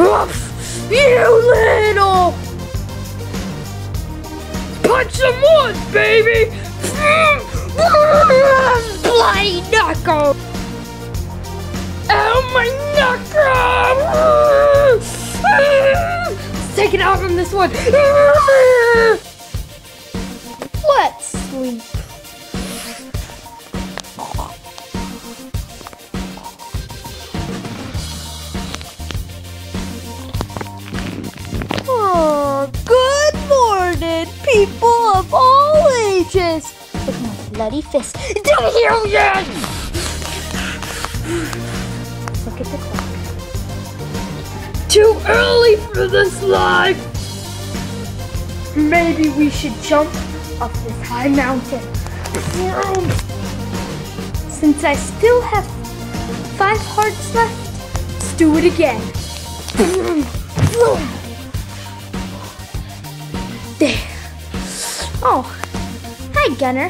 You little! Punch some wood, baby! Bloody knuckle! Ow, my knuckle! Let's take it out on this one. Let's sleep. Oh, good morning, people of all ages. Look at my bloody fist. Don't heal yet! Look at the clock. Too early for this life! Maybe we should jump off this high mountain. Since I still have 5 hearts left, Let's do it again. there. Oh, hi, Gunner.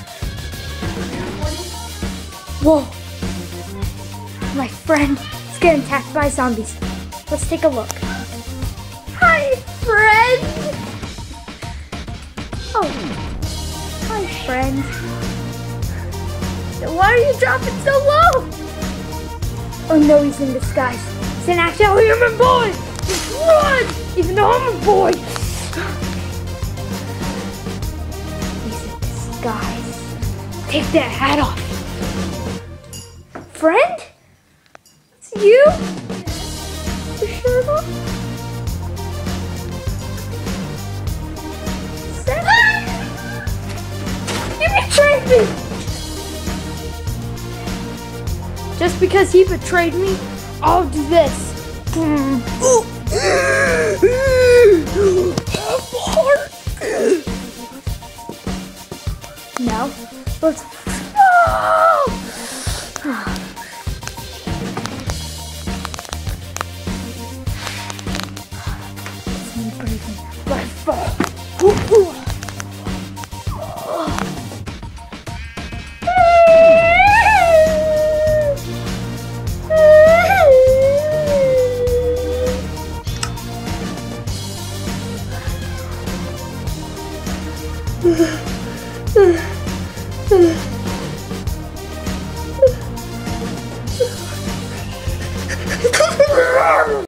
Whoa. My friend is getting attacked by zombies. Let's take a look. Hi, friend. Oh, hi, friend. Why are you dropping so low? Oh no, he's in disguise. It's an actual human boy. Run! Even though I'm a boy. He's in disguise. Take that hat off. Friend? It's you? Your shirt off? You betrayed me! Just because he betrayed me, I'll do this. No. Let's. It's me breathing. Let's fall. Ugh.